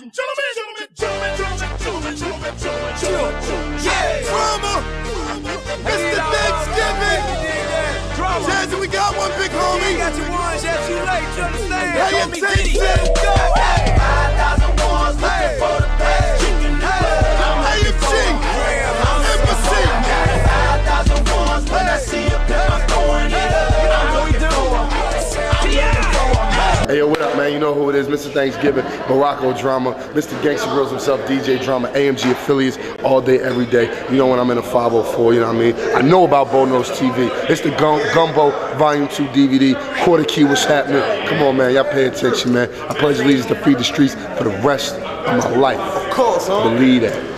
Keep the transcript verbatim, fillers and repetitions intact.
and gentlemen, gentlemen, gentlemen, gentlemen, gentlemen, gentlemen, gentlemen, yeah, drama. Mister Thanksgiving. Jazzy, we got one big homie. You got your ones, yeah, too late, you understand? How you take it? five thousand ones looking for the best chicken. How you sing? Embassy. five thousand ones when I see a pimp, I'm throwing it up. I'm looking for 'em. Hey yo, what up, man? You know who it is, Mister Thanksgiving, Morocco Drama, Mister Gangsta Grills himself, D J Drama, A M G affiliates, all day, every day. You know when I'm in a five oh four, you know what I mean? I know about Bo Knows T V. It's the Gum Gumbo Volume two D V D, Quarter Key, what's happening? Come on, man, y'all pay attention, man. I pledge allegiance to feed the streets for the rest of my life. Of course, huh? Believe that.